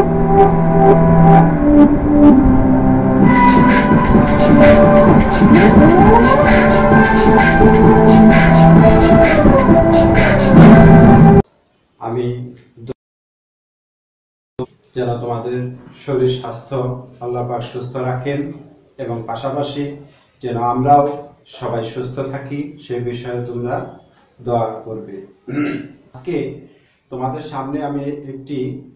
আমি যেন তোমাদের শরীর স্বাস্থ্য আল্লাহ পাক সুস্থ রাখেন এবং পাশাপাশি যেন আমরাও সবাই সুস্থ থাকি সেই বিষয়ে তোমরা দোয়া করবে। আজকে তোমাদের সামনে আমি একটি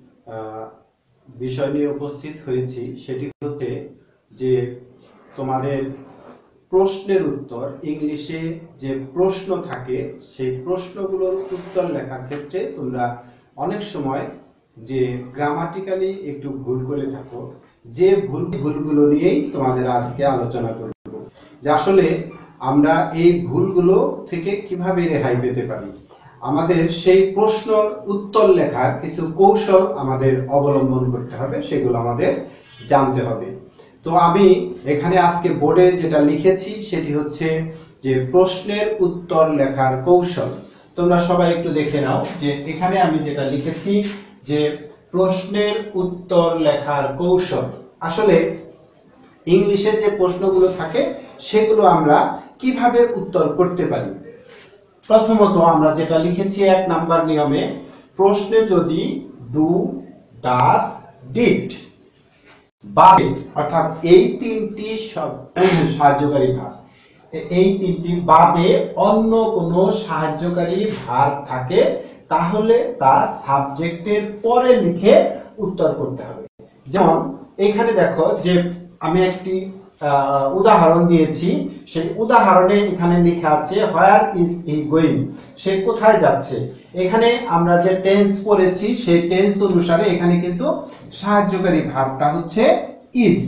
বিষয় নিয়ে উপস্থিত হয়েছি, সেটি হচ্ছে যে তোমাদের প্রশ্নের উত্তর, ইংলিশে যে প্রশ্ন থাকে সেই প্রশ্নগুলোর উত্তর লেখার ক্ষেত্রে তোমরা অনেক সময় যে গ্রামাটিক্যালি একটু ভুল করে থাকো, যে ভুলগুলো নিয়েই তোমাদের আজকে আলোচনা করব, যে আসলে আমরা এই ভুলগুলো থেকে কিভাবে রেহাই পেতে পারি। আমাদের সেই প্রশ্ন উত্তর লেখার কিছু কৌশল আমাদের অবলম্বন করতে হবে, সেগুলো আমাদের জানতে হবে। তো আমি এখানে আজকে বোর্ডে যেটা লিখেছি সেটি হচ্ছে যে প্রশ্নের উত্তর লেখার কৌশল। তোমরা সবাই একটু দেখে নাও যে এখানে আমি যেটা লিখেছি যে প্রশ্নের উত্তর লেখার কৌশল। আসলে ইংলিশে যে প্রশ্নগুলো থাকে সেগুলো আমরা কিভাবে উত্তর করতে পারি। প্রথমত আমরা যেটা লিখেছি 1 নাম্বার নিয়মে, প্রশ্নে যদি ডু, ডাস, ডিড বাদে, অর্থাৎ এই তিনটি সাহায্যকারী ভার্ব, এই তিনটি বাদে অন্য কোনো সাহায্যকারী ভার্ব থাকে তাহলে তা সাবজেক্টের পরে লিখে উত্তর করতে হবে। যেমন এখানে দেখো যে আমি একটি উদাহরণ দিয়েছি, সেই উদাহরণে এখানে লেখা আছে হোয়ার ইজ হি গোয়িং, সে কোথায় যাচ্ছে। এখানে আমরা যে টেন্স পড়েছি সেই টেন্স অনুসারে এখানে কিন্তু সাহায্যকারী ভার্বটা হচ্ছে ইজ।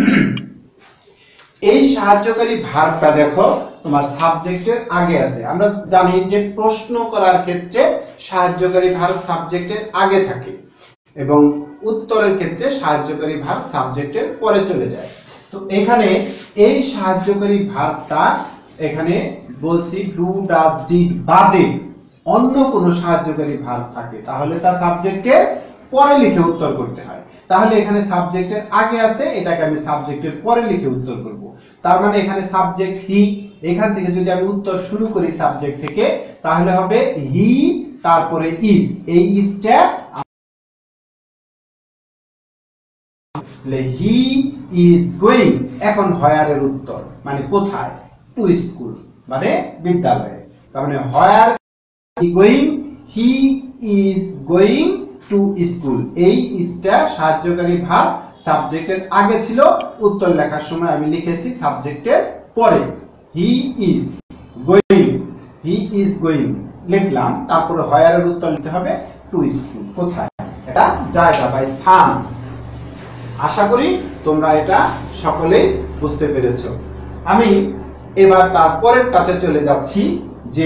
এই সাহায্যকারী ভার্বটা দেখো তোমার সাবজেক্টের আগে আছে। আমরা জানি যে প্রশ্ন করার ক্ষেত্রে সাহায্যকারী ভার্ব সাবজেক্টের আগে থাকে এবং উত্তরের ক্ষেত্রে সাহায্যকারী ভার্ব সাবজেক্টের পরে চলে যায়। তো এখানে এই সাহায্যকারী ভার্বটা এখানে বলছি ডু, ডাজ, ডিড বাদে অন্য কোনো সাহায্যকারী ভার্ব থাকে তাহলে তা সাবজেক্টের পরে লিখে উত্তর করতে হয়। তাহলে এখানে সাবজেক্টের আগে আছে, এটাকে আমি সাবজেক্টের পরে লিখে উত্তর করব। তার মানে এখানে সাবজেক্ট হি, এখান থেকে যদি আমি উত্তর শুরু করি সাবজেক্ট থেকে তাহলে হবে হি তারপরে ইজ, এই ইজটা হি ইজ গোয়িং। এখন হোয়ার এর উত্তর মানে কোথায়, টু স্কুল মানে বিদ্যালয়ে। তার মানে where he going, he is going to school, এই ইজটা সাহায্যকারী ভার্ব সাবজেক্টের আগে ছিল, উত্তর লেখার সময় আমি লিখেছি সাবজেক্টের পরে। He is going, he is going লিখলাম, তারপরে হোয়ার এর উত্তর লিখতে হবে টু স্কুল, কোথায়, এটা জায়গা বা স্থান। আশা করি তোমরা এটা সকলেই বুঝতে পেরেছো। আমি এবার তারপরেরটাতে চলে যাচ্ছি যে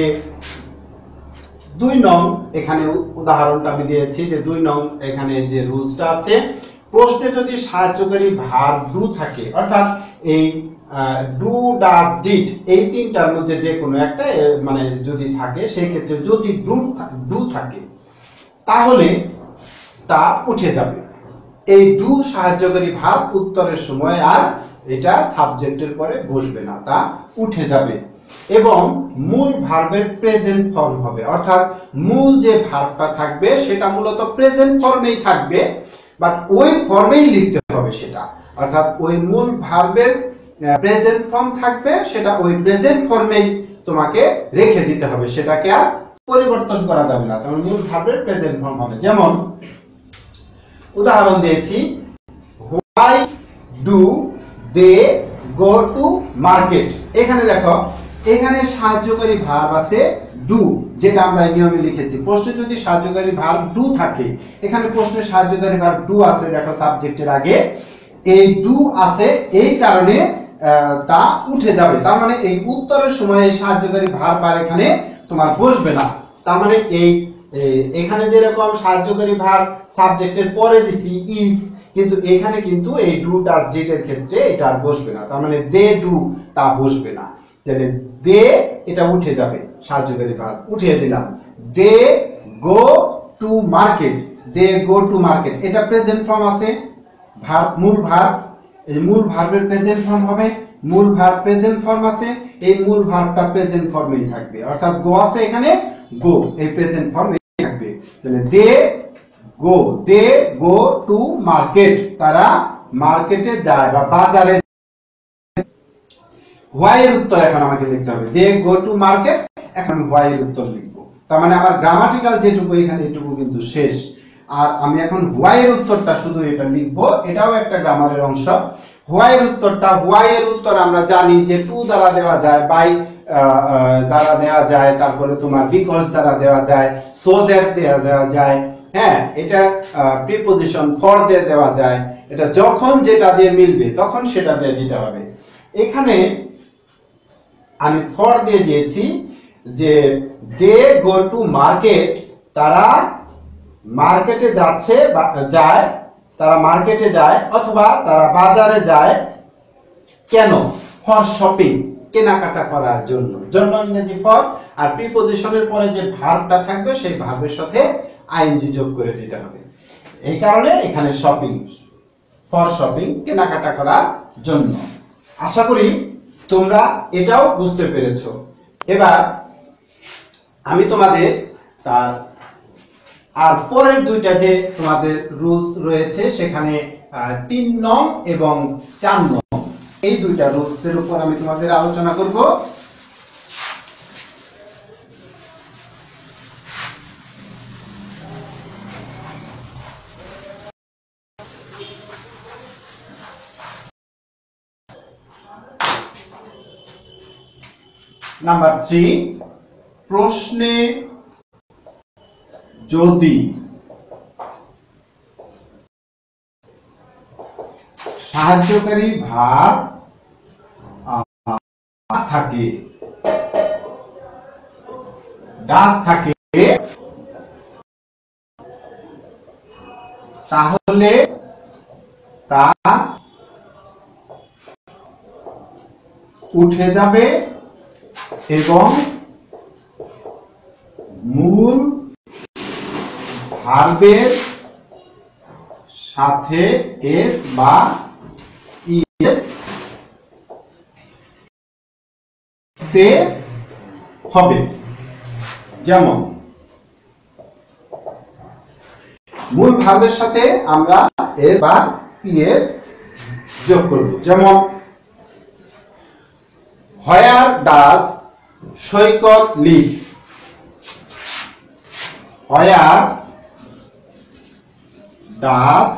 2 নং, এখানে উদাহরণটা আমি দিয়েছি যে 2 নং এখানে যে রুলসটা আছে, প্রশ্নে যদি সাহায্যকারী ভার্ব ডু থাকে, অর্থাৎ এই ডু, ডাজ, ডিড এই তিনটার মধ্যে যে কোনো একটা মানে যদি থাকে, সেই ক্ষেত্রে যদি ডু থাকে তাহলে তা উঠে যাবে। এই ডু সাহায্যকারী ভার্ব উত্তরের সময় আর এটা সাবজেক্টের পরে বসবে না, তা উঠে যাবে এবং মূল ভার্বের প্রেজেন্ট ফর্ম হবে, অর্থাৎ মূল যে ভার্বটা থাকবে সেটা মূলত প্রেজেন্ট ফর্মেই থাকবে, বাট ওই ফর্মেই লিখতে হবে সেটা, অর্থাৎ ওই মূল ভার্বের প্রেজেন্ট ফর্ম থাকবে, সেটা ওই প্রেজেন্ট ফর্মেই তোমাকে রেখে দিতে হবে, সেটাকে আর পরিবর্তন করা যাবে না, কারণ মূল ভার্বের প্রেজেন্ট ফর্ম হবে। যেমন উদাহরণ দিয়েছি, why do they go to market. এখানে দেখো এখানে সাহায্যকারী ভার্ব আছে ডু, যেটা আমরা নিয়মে লিখেছি। প্রশ্নে যদি সাহায্যকারী ভার্ব ডু থাকে, এখানে প্রশ্নে সাহায্যকারী ভার্ব ডু আছে, দেখো সাবজেক্টের আগে এই ডু আছে, এই কারণে তা উঠে যাবে। তার মানে এই উত্তরের সময় এই সাহায্যকারী ভার্ব আর এখানে তোমার বসবে না। তার মানে এই এখানে যেরকম সাহায্যকারী ভার্ব সাবজেক্টের পরে দিছি ইজ, কিন্তু এখানে কিন্তু এই ডু, ডাজ, ডিড এর ক্ষেত্রে এটা আর বসবে না। তার মানে দে ডু তা বসবে না, তাহলে দে এটা উঠে যাবে, সাহায্যকারী ভার্ব উঠিয়ে দিলাম। They go to market, they go to market, এটা প্রেজেন্ট ফর্ম আছে, ভার্ব মূল ভার্ব, এই মূল ভার্বের প্রেজেন্ট ফর্ম হবে, মূল ভার্ব প্রেজেন্ট ফর্ম আছে, এই মূল ভার্বটা প্রেজেন্ট ফর্মেই থাকবে, অর্থাৎ গো আছে এখানে, গো এই প্রেজেন্ট ফর্মে থাকবে। তাহলে দে গো টু মার্কেট, তারা মার্কেটে যায় বা বাজারে। হোয়াই এর উত্তর এখন আমাকে লিখতে হবে, দে গো টু মার্কেট, এখন হোয়াই এর উত্তর লিখবো। তার মানে আমার গ্রামাটিক্যাল যেটুকু এখানে এটুকু কিন্তু শেষ। আর আমি এখন হোয়াই এর উত্তরটা শুধু এটা লিখবো, এটাও একটা গ্রামারের অংশ। হোয়াই এর উত্তরটা, হোয়াই এর উত্তর আমরা জানি যে টু দ্বারা দেওয়া যায়, বাই দ্বারা দেওয়া যায়, তারপরে তোমার বিকজ দ্বারা দেওয়া যায়, সো দ্যাট দেওয়া যায়, হ্যাঁ, এটা প্রিপজিশন ফর দিয়ে দেওয়া যায়, এটা যখন যেটা দিয়ে মিলবে তখন সেটা দিয়ে দিতে হবে। এখানে আমি ফর দিয়ে দিয়েছি যে দে গো টু মার্কেট, তারা মার্কেটে যাচ্ছে বা যায়, তারা মার্কেটে যায় অথবা তারা বাজারে যায়, কেন? ফর শপিং, কেনাকাটা করার জন্য, জন্য ইংরেজি ফর, আর প্রিপজিশনের পরে যে ভার্বটা থাকবে সেই ভার্বের সাথে আইএনজি যোগ করে দিতে হবে। এই কারণে এখানে শপিং, ফর শপিং, কেনাকাটা করার জন্য। আশা করি তোমরা এটাও বুঝতে পেরেছো। এবার আমি তোমাদের তার আর পরের দুইটা যে তোমাদের রুলস রয়েছে সেখানে 3 নং এবং 4 নং, এই দুইটা রুলস এর উপর আমি তোমাদের আলোচনা করব। নাম্বার 3, প্রশ্নে যদি সাহায্যকারী ভার্ব থাকে, ডাজ থাকে, তাহলে তা উঠে যাবে এবং মূল ভার্বের সাথে এস বা ইএস তে হবে। যেমন মূল ভার্বের সাথে আমরা এস বা ইএস যোগ করব। যেমন where does Saikat live, where does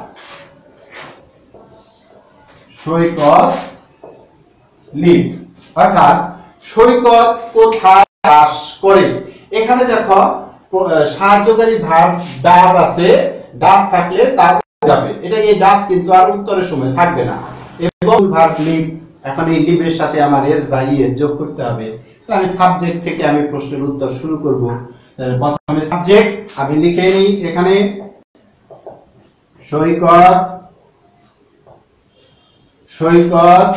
Saikat live, অর্থাৎ সৈকত কোথায় বাস করে। এখানে দেখো সাহায্যকারী ভার্ব ডাজ আছে, ডাজ থাকলে তার যাবে, এটা এই ডাজ কিন্তু আর উত্তরের সময় থাকবে না। এবং ভার্ব লিভ, এখন এই লিভের সাথে আমার এস বা ই এর যোগ করতে হবে। তাহলে আমি সাবজেক্ট থেকে আমি প্রশ্নের উত্তর শুরু করব। প্রথমে সাবজেক্ট আমি লিখে নিই, এখানে সৈকত, সৈকত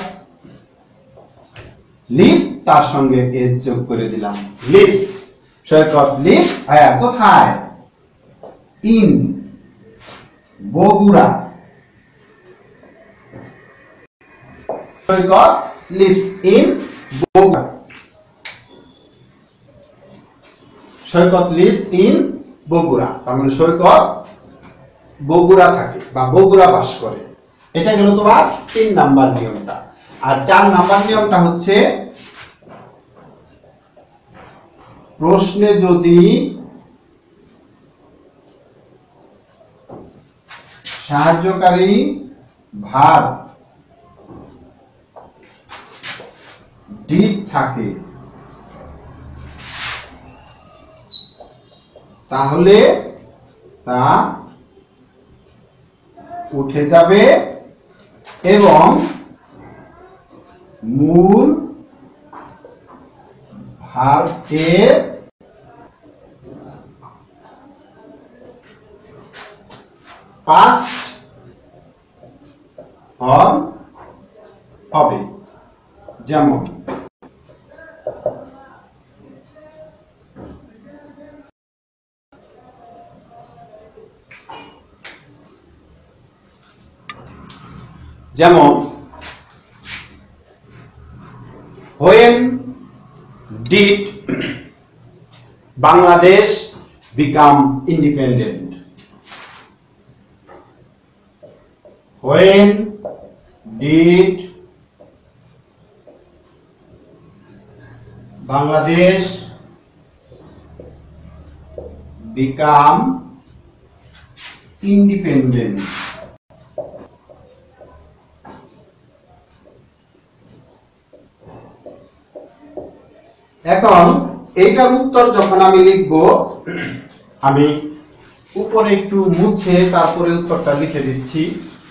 লিভ, তার সঙ্গে এস যোগ করে দিলাম, লিভস, সৈকত লিভ কোথায়? In Bogura, Saikat lives in Bogura, Saikat lives in Bogura, তার মানে সৈকত বগুড়া থাকে বা বগুড়া বাস করে। এটা গেল তোমার 3 নাম্বার নিয়মটা। আর 4 নাম্বার নিয়মটা হচ্ছে প্রশ্নে যদি সাহায্যকারী ভার্ব ডিড থাকে তাহলে তা উঠে যাবে এবং মূল ভার্বের পাস্ট ফর্ম হবে। যেমন যেমন when did Bangladesh become independent? When did Bangladesh become independent? এখন এইটার উত্তর যখন আমি লিখব, আমি উপরে একটু মুছে তারপরে উত্তরটা লিখে দিচ্ছি।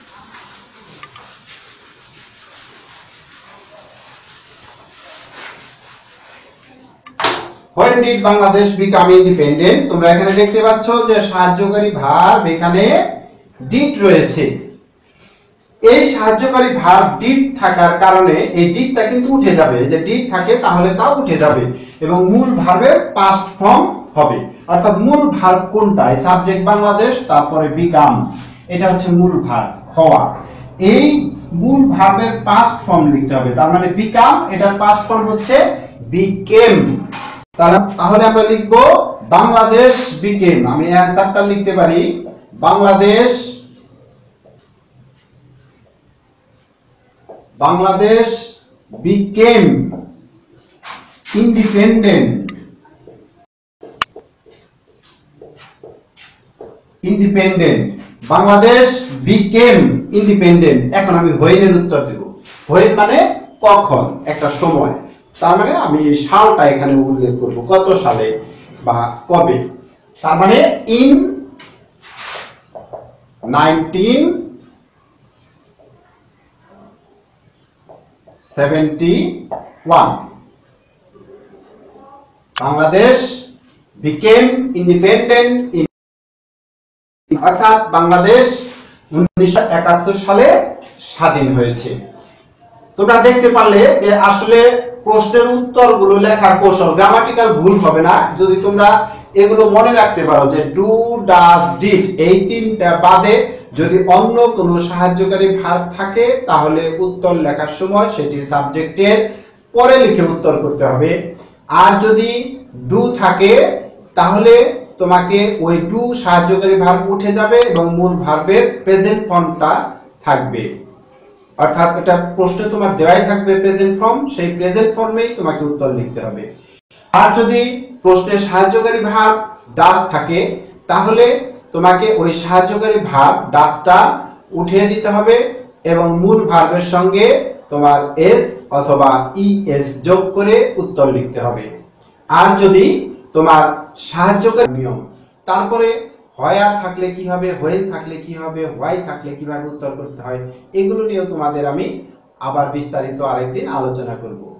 When did Bangladesh become independent? তোমরা এখানে দেখতে পাচ্ছ যে সাহায্যকারী ভার্ব এখানে did রয়েছে। এই সাহায্যকারী ভার্ব did থাকার কারণে এই didটা কিন্তু উঠে যাবে। যে did থাকে তাহলে তা উঠে যাবে এবং মূল ভার্বের পাস্ট ফর্ম হবে। অর্থাৎ মূল ভার্ব কোনটা? সাবজেক্ট বাংলাদেশ, তারপরে become, এটা হচ্ছে মূল ভার্ব হওয়া। এই মূল ভার্বের পাস্ট ফর্ম লিখতে হবে। তার মানে become, এটার পাস্ট ফর্ম হচ্ছে became। তাহলে আমরা লিখব বাংলাদেশ became। আমি অ্যানসারটা লিখতে পারি Bangladesh became independent। Bangladesh became independent। এখন আমি when এর উত্তর দেব। when মানে কখন, একটা সময়। তার মানে আমি এই সালটা এখানে উল্লেখ করব, কত সালে বা কবে। তার মানে in 1971 Bangladesh became independent in, অর্থাৎ বাংলাদেশ 1971 সালে স্বাধীন হয়েছে। তোমরা দেখতে পারলে যে আসলে প্রশ্নের উত্তরগুলো লেখার কৌশল, গ্রামাটিক্যাল ভুল হবে না যদি তোমরা এগুলো মনে রাখতে পারো যে ডু, ডাজ, ডিড এই তিনটা বাদে যদি অন্য কোনো সাহায্যকারী ভার্ব থাকে তাহলে উত্তর লেখার সময় সেটি সাবজেক্টের পরে লিখে উত্তর করতে হবে। আর যদি ডু থাকে তাহলে তোমাকে ওই ডু সাহায্যকারী ভার্ব উঠে যাবে এবং মূল ভার্বের প্রেজেন্ট ফর্মটা থাকবে। অর্থাৎ এটা প্রশ্নে তোমার দেওয়াই থাকবে প্রেজেন্ট ফর্ম, সেই প্রেজেন্ট ফর্মেই তোমাকে উত্তর লিখতে হবে। আর যদি প্রশ্নে সাহায্যকারী ভার্ব ডাজ থাকে তাহলে তোমাকে ওই সাহায্যকারী ভার্ব ডাজটা উঠিয়ে দিতে হবে এবং মূল ভার্বের সঙ্গে তোমার এস অথবা ইএস যোগ করে উত্তর লিখতে হবে। আর যদি তোমার সাহায্যকারী নিয়ম, তারপরে হোয়ার থাকলে কি হবে, হোয়েন থাকলে কি হবে, হোয়াই থাকলে কিভাবে উত্তর করতে হয়, এগুলো নিয়ে তোমাদের আমি আবার বিস্তারিত আরেকদিন আলোচনা করব।